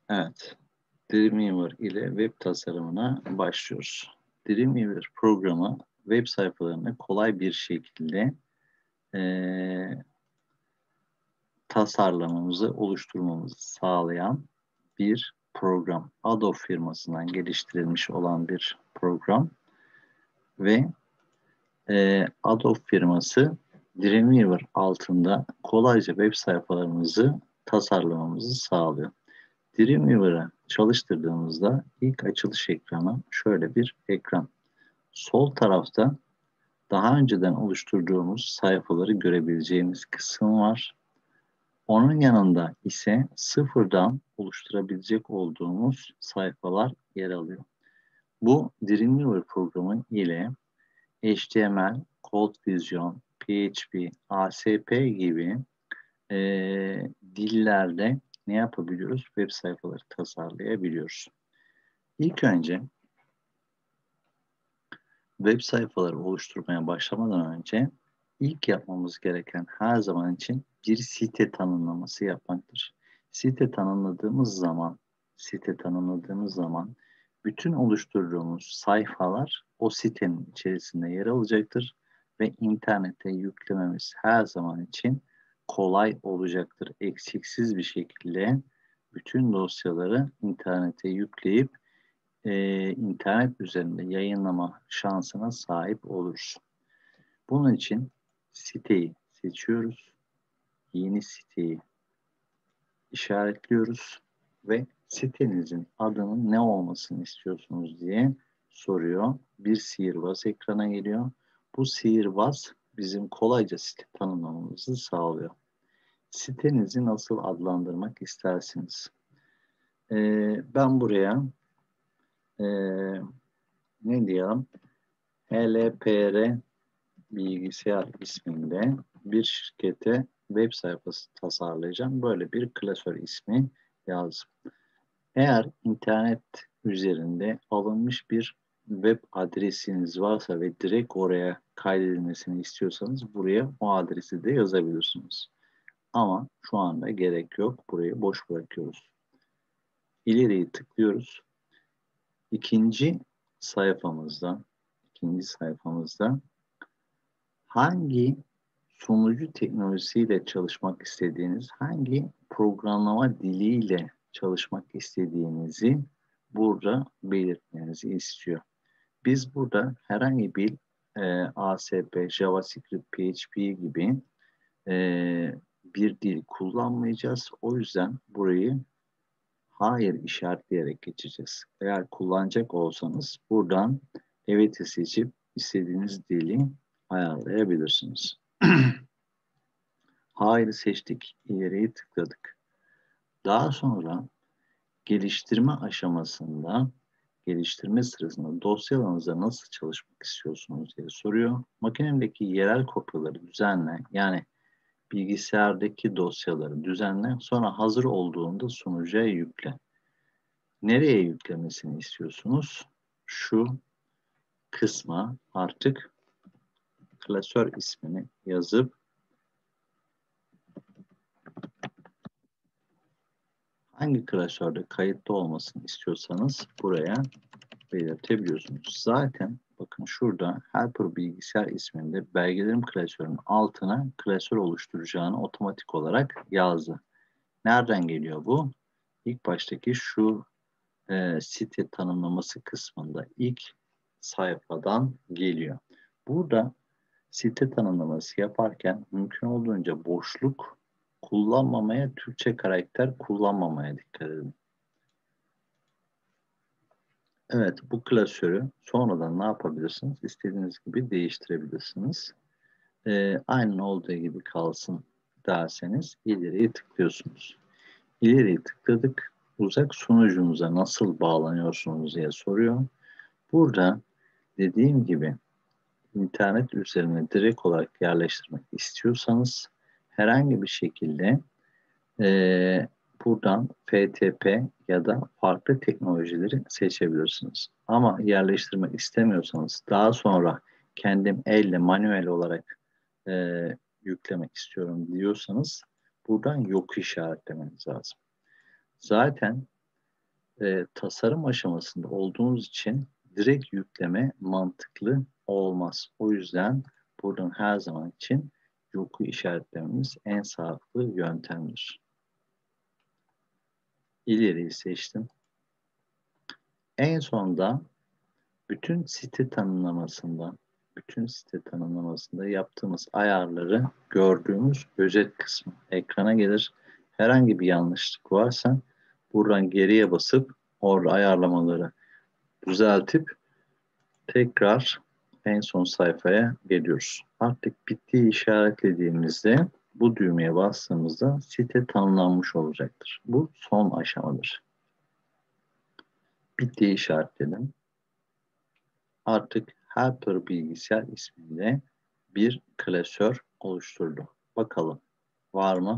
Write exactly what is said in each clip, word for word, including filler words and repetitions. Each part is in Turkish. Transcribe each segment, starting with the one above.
Evet, Dreamweaver ile web tasarımına başlıyoruz. Dreamweaver programı web sayfalarını kolay bir şekilde eee, tasarlamamızı, oluşturmamızı sağlayan bir program. Adobe firmasından geliştirilmiş olan bir program ve eee, Adobe firması Dreamweaver altında kolayca web sayfalarımızı tasarlamamızı sağlıyor. Dreamweaver'ı çalıştırdığımızda ilk açılış ekranı şöyle bir ekran. Sol tarafta daha önceden oluşturduğumuz sayfaları görebileceğimiz kısım var. Onun yanında ise sıfırdan oluşturabilecek olduğumuz sayfalar yer alıyor. Bu Dreamweaver programı ile H T M L, CodeVision, P H P, A S P gibi e, dillerde ne yapabiliyoruz? Web sayfaları tasarlayabiliyoruz. İlk önce web sayfaları oluşturmaya başlamadan önce ilk yapmamız gereken her zaman için bir site tanımlaması yapmaktır. Site tanımladığımız zaman, site tanımladığımız zaman bütün oluşturduğumuz sayfalar o sitenin içerisinde yer alacaktır ve internete yüklememiz her zaman için kolay olacaktır. Eksiksiz bir şekilde bütün dosyaları internete yükleyip e, internet üzerinde yayınlama şansına sahip oluruz. Bunun için siteyi seçiyoruz. Yeni siteyi işaretliyoruz ve sitenizin adının ne olmasını istiyorsunuz diye soruyor. Bir sihirbaz ekrana geliyor. Bu sihirbaz bizim kolayca site tanımlamamızı sağlıyor. Sitenizi nasıl adlandırmak istersiniz? Ee, ben buraya e, ne diyelim? H L P R Bilgisayar isminde bir şirkete web sayfası tasarlayacağım. Böyle bir klasör ismi yazdım. Eğer internet üzerinde alınmış bir web adresiniz varsa ve direkt oraya kaydedilmesini istiyorsanız buraya o adresi de yazabilirsiniz. Ama şu anda gerek yok. Burayı boş bırakıyoruz. İleriyi tıklıyoruz. İkinci sayfamızda ikinci sayfamızda hangi sunucu teknolojisiyle çalışmak istediğiniz, hangi programlama diliyle çalışmak istediğinizi burada belirtmenizi istiyor. Biz burada herhangi bir e, A S P, JavaScript, P H P gibi e, bir dil kullanmayacağız. O yüzden burayı hayır işaretleyerek geçeceğiz. Eğer kullanacak olsanız buradan evet'i seçip istediğiniz dili ayarlayabilirsiniz. Hayır seçtik, ileriye tıkladık. Daha sonra geliştirme aşamasında, geliştirme sırasında dosyalarınızda nasıl çalışmak istiyorsunuz diye soruyor. Makinemdeki yerel kopyaları düzenle, yani bilgisayardaki dosyaları düzenle, sonra hazır olduğunda sunucuya yükle. Nereye yüklemesini istiyorsunuz? Şu kısma artık klasör ismini yazıp hangi klasörde kayıtlı olmasını istiyorsanız buraya belirtebiliyorsunuz. Zaten bakın şurada Helper bilgisayar isminde belgelerim klasörünün altına klasör oluşturacağını otomatik olarak yazdı. Nereden geliyor bu? İlk baştaki şu e, site tanımlaması kısmında ilk sayfadan geliyor. Burada site tanımlaması yaparken mümkün olduğunca boşluk kullanmamaya, Türkçe karakter kullanmamaya dikkat edin. Evet, bu klasörü sonradan ne yapabilirsiniz? İstediğiniz gibi değiştirebilirsiniz. Ee, aynen olduğu gibi kalsın derseniz ileriye tıklıyorsunuz. İleriye tıkladık. Uzak sunucunuza nasıl bağlanıyorsunuz diye soruyor. Burada dediğim gibi internet üzerine direkt olarak yerleştirmek istiyorsanız herhangi bir şekilde e, buradan F T P ya da farklı teknolojileri seçebilirsiniz. Ama yerleştirmek istemiyorsanız daha sonra kendim elle manuel olarak e, yüklemek istiyorum diyorsanız buradan yok işaretlemeniz lazım. Zaten e, tasarım aşamasında olduğunuz için direkt yükleme mantıklı olmaz. O yüzden buradan her zaman için yoku işaretlememiz en sağlıklı yöntemdir. İleriyi seçtim. En sonda bütün site tanımlamasında bütün site tanımlamasında yaptığımız ayarları gördüğümüz özet kısmı ekrana gelir. Herhangi bir yanlışlık varsa buradan geriye basıp orada ayarlamaları düzeltip tekrar en son sayfaya geliyoruz. Artık bittiği işaretlediğimizde bu düğmeye bastığımızda site tanımlanmış olacaktır. Bu son aşamadır. Bittiği işaretledim. Artık Helper bilgisayar isminde bir klasör oluşturdu. Bakalım var mı?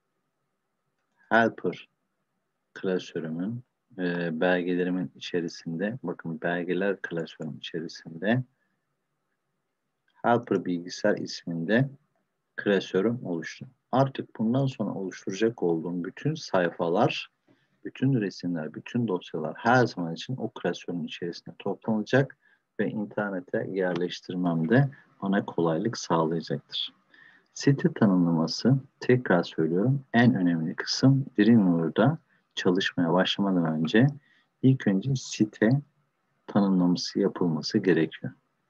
Helper klasörümün e, belgelerimin içerisinde, bakın belgeler klasörünün içerisinde Helper bilgisayar isminde klasörüm oluştu. Artık bundan sonra oluşturacak olduğum bütün sayfalar, bütün resimler, bütün dosyalar her zaman için o klasörün içerisinde toplanacak ve internete yerleştirmemde bana kolaylık sağlayacaktır. Site tanımlaması, tekrar söylüyorum, en önemli kısım Dreamweaver'da çalışmaya başlamadan önce ilk önce site tanımlaması yapılması gerekiyor.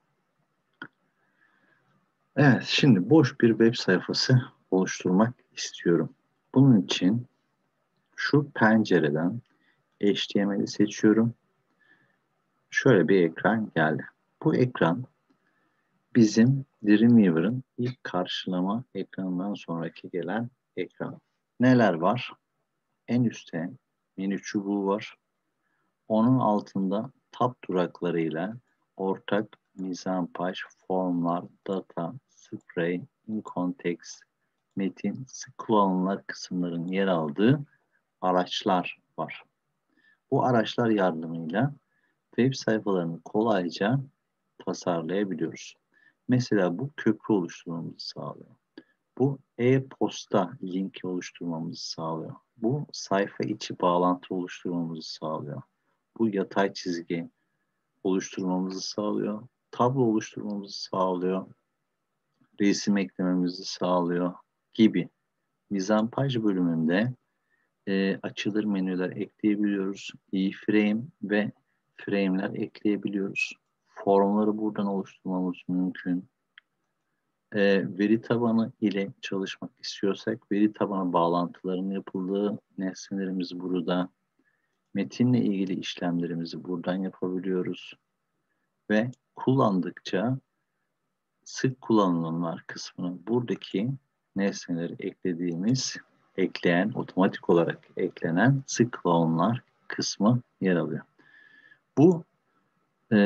Evet, şimdi boş bir web sayfası oluşturmak istiyorum. Bunun için şu pencereden H T M L'i seçiyorum. Şöyle bir ekran geldi. Bu ekran bizim Dreamweaver'ın ilk karşılama ekranından sonraki gelen ekran. Neler var? En üstte menü çubuğu var. Onun altında tab duraklarıyla ortak mizanpaj, formlar, data, spray, in context, metin, sık kullanılan kısımların yer aldığı araçlar var. Bu araçlar yardımıyla web sayfalarını kolayca tasarlayabiliyoruz. Mesela bu köprü oluşturmamızı sağlıyor. Bu e-posta linki oluşturmamızı sağlıyor. Bu sayfa içi bağlantı oluşturmamızı sağlıyor. Bu yatay çizgi oluşturmamızı sağlıyor. Tablo oluşturmamızı sağlıyor. Resim eklememizi sağlıyor gibi. Mizanpaj bölümünde e, açılır menüler ekleyebiliyoruz. iframe ve frame'ler ekleyebiliyoruz. Formları buradan oluşturmamız mümkün. E, veri tabanı ile çalışmak istiyorsak veri tabanı bağlantılarının yapıldığı nesnelerimiz burada. Metinle ilgili işlemlerimizi buradan yapabiliyoruz. Ve kullandıkça sık kullanılanlar kısmını buradaki nesneleri eklediğimiz, ekleyen, otomatik olarak eklenen sık kullanılanlar kısmı yer alıyor. Bu e,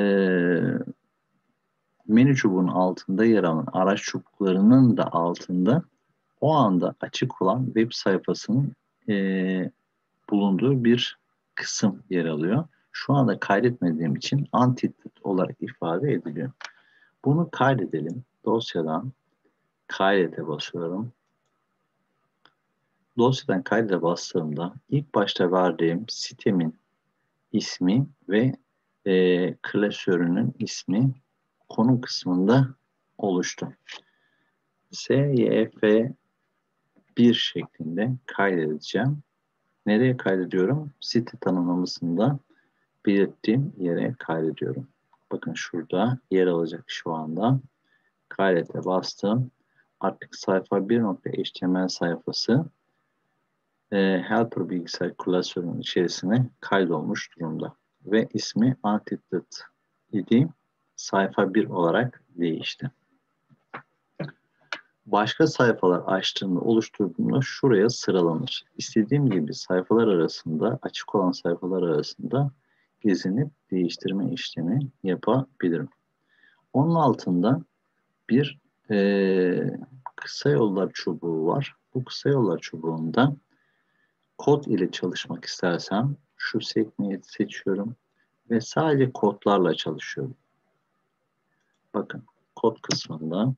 menü çubuğunun altında yer alan araç çubuklarının da altında o anda açık olan web sayfasının e, bulunduğu bir kısım yer alıyor. Şu anda kaydetmediğim için antitype olarak ifade ediliyor. Bunu kaydedelim. Dosyadan kaydete basıyorum. Dosyadan kaydete bastığımda ilk başta verdiğim sitemin ismi ve e, klasörünün ismi konum kısmında oluştu. S Y F bir şeklinde kaydedeceğim. Nereye kaydediyorum? Site tanımlamasında belirttiğim yere kaydediyorum. Bakın şurada yer alacak şu anda. Kaydete bastım. Artık sayfa bir nokta H T M L sayfası e, Helper bilgisayar klasörünün içerisine kaydolmuş durumda. Ve ismi Antitype idi. Sayfa bir olarak değişti. Başka sayfalar açtığımda, oluşturduğumda şuraya sıralanır. İstediğim gibi sayfalar arasında, açık olan sayfalar arasında gezinip değiştirme işlemi yapabilirim. Onun altında bir e, kısa yollar çubuğu var. Bu kısa yollar çubuğunda kod ile çalışmak istersem şu sekmeyi seçiyorum ve sadece kodlarla çalışıyorum. Bakın kod kısmında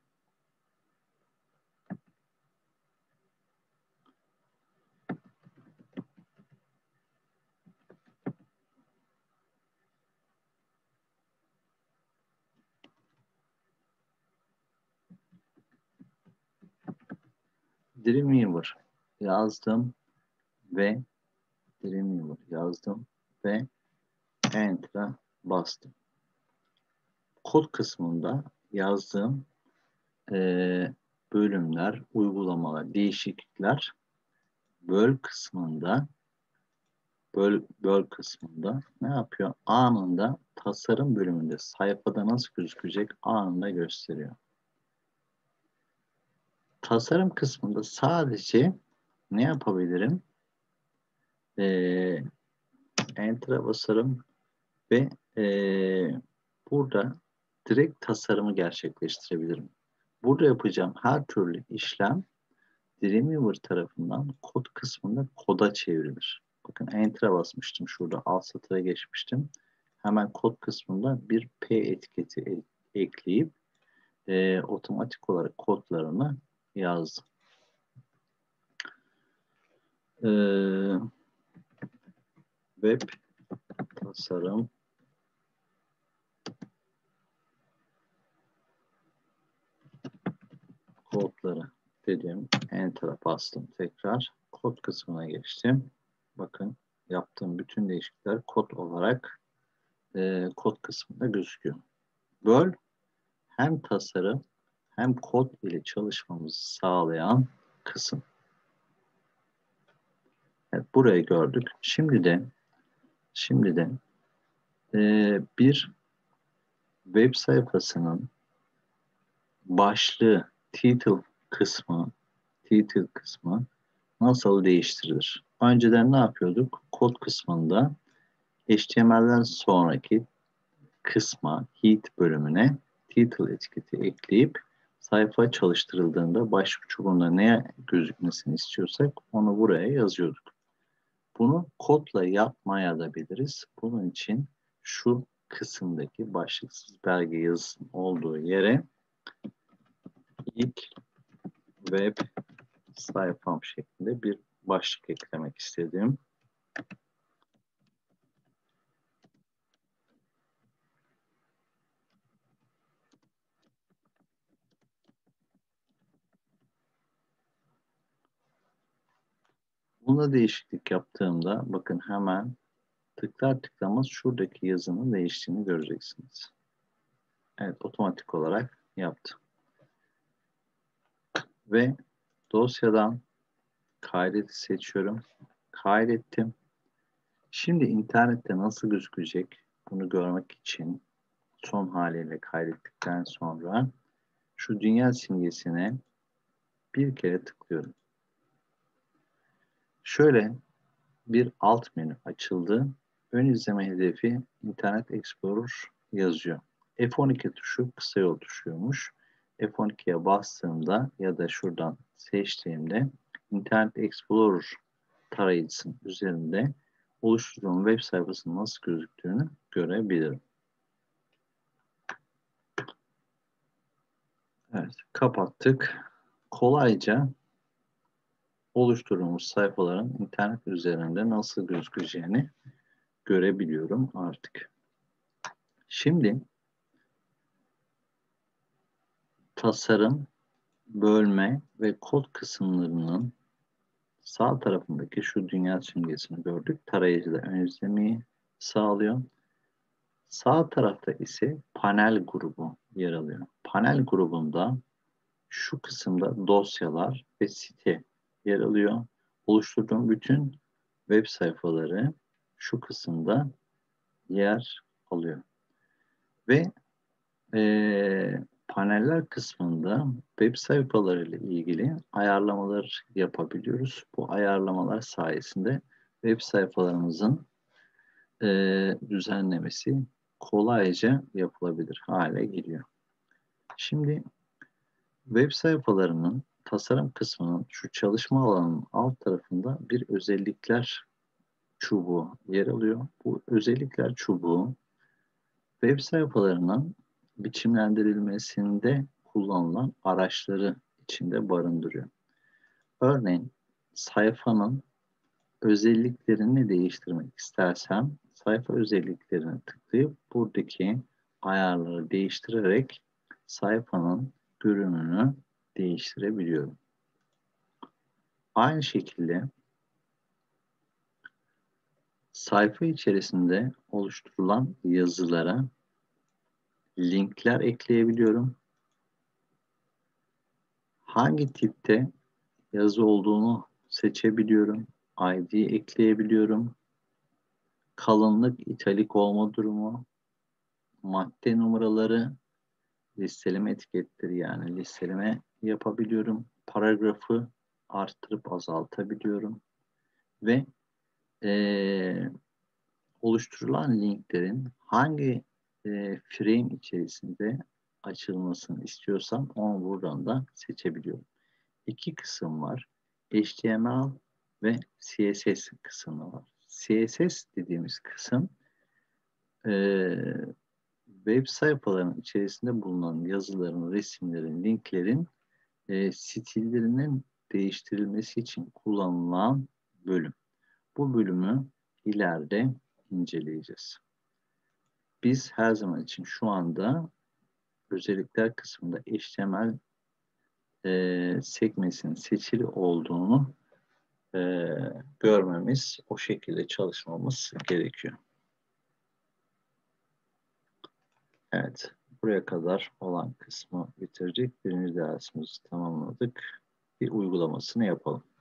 Dreamweaver yazdım ve Dreamweaver yazdım ve Enter'a bastım. Kod kısmında yazdığım e, bölümler, uygulamalar, değişiklikler böl kısmında böl, böl kısmında ne yapıyor? Anında tasarım bölümünde sayfada nasıl gözükecek anında gösteriyor. Tasarım kısmında sadece ne yapabilirim? Ee, Enter'a basarım ve ee, burada direkt tasarımı gerçekleştirebilirim. Burada yapacağım her türlü işlem Dreamweaver tarafından kod kısmında koda çevrilir. Bakın Enter'a basmıştım. Şurada alt satıra geçmiştim. Hemen kod kısmında bir P etiketi e ekleyip e, otomatik olarak kodlarını yazdım. Ee, web tasarım kodları dedim. Enter'a bastım tekrar. Kod kısmına geçtim. Bakın yaptığım bütün değişiklikler kod olarak e, kod kısmında gözüküyor. Böl hem tasarım hem kod ile çalışmamızı sağlayan kısım. Evet, burayı gördük. Şimdi de şimdi de e, bir web sayfasının başlığı, title kısmı, title kısmı nasıl değiştirilir? Önceden ne yapıyorduk? Kod kısmında H T M L'den sonraki kısma, heat bölümüne title etiketi ekleyip sayfa çalıştırıldığında başlık çubuğunda neye gözükmesini istiyorsak onu buraya yazıyorduk. Bunu kodla yapmaya da biliriz. Bunun için şu kısımdaki başlıksız belge yazısının olduğu yere ilk web sayfam şeklinde bir başlık eklemek istedim. Buna değişiklik yaptığımda bakın hemen tıklar tıklamaz şuradaki yazının değiştiğini göreceksiniz. Evet, otomatik olarak yaptım. Ve dosyadan kaydeti seçiyorum. Kaydettim. Şimdi internette nasıl gözükecek bunu görmek için son haliyle kaydettikten sonra şu dünya simgesine bir kere tıklıyorum. Şöyle bir alt menü açıldı. Ön izleme hedefi Internet Explorer yazıyor. F on iki tuşu kısa yol tuşuymuş. F on ikiye bastığımda ya da şuradan seçtiğimde Internet Explorer tarayıcısının üzerinde oluşturduğum web sayfasının nasıl gözüktüğünü görebilirim. Evet, kapattık. Kolayca oluşturduğumuz sayfaların internet üzerinde nasıl gözükeceğini görebiliyorum artık. Şimdi tasarım, bölme ve kod kısımlarının sağ tarafındaki şu dünya simgesini gördük. Tarayıcıda ön izlemeyi sağlıyor. Sağ tarafta ise panel grubu yer alıyor. Panel grubunda şu kısımda dosyalar ve site yer alıyor. Oluşturduğum bütün web sayfaları şu kısımda yer alıyor. Ve e, paneller kısmında web sayfaları ile ilgili ayarlamalar yapabiliyoruz. Bu ayarlamalar sayesinde web sayfalarımızın e, düzenlemesi kolayca yapılabilir hale geliyor. Şimdi web sayfalarının tasarım kısmının şu çalışma alanının alt tarafında bir özellikler çubuğu yer alıyor. Bu özellikler çubuğu web sayfalarının biçimlendirilmesinde kullanılan araçları içinde barındırıyor. Örneğin sayfanın özelliklerini değiştirmek istersem sayfa özelliklerine tıklayıp buradaki ayarları değiştirerek sayfanın görünümünü değiştirebiliyorum. Aynı şekilde sayfa içerisinde oluşturulan yazılara linkler ekleyebiliyorum. Hangi tipte yazı olduğunu seçebiliyorum. I D ekleyebiliyorum. Kalınlık, italik olma durumu, madde numaraları, listeleme etiketleri yani listeleme yapabiliyorum. Paragrafı arttırıp azaltabiliyorum. Ve e, oluşturulan linklerin hangi e, frame içerisinde açılmasını istiyorsam onu buradan da seçebiliyorum. İki kısım var. H T M L ve C S S kısmı var. C S S dediğimiz kısım e, web sayfalarının içerisinde bulunan yazıların, resimlerin, linklerin e, stillerinin değiştirilmesi için kullanılan bölüm. Bu bölümü ileride inceleyeceğiz. Biz her zaman için şu anda özellikler kısmında H T M L e, sekmesinin seçili olduğunu e, görmemiz, o şekilde çalışmamız gerekiyor. Evet, buraya kadar olan kısmı bitirdik. Birinci dersimizi tamamladık. Bir uygulamasını yapalım.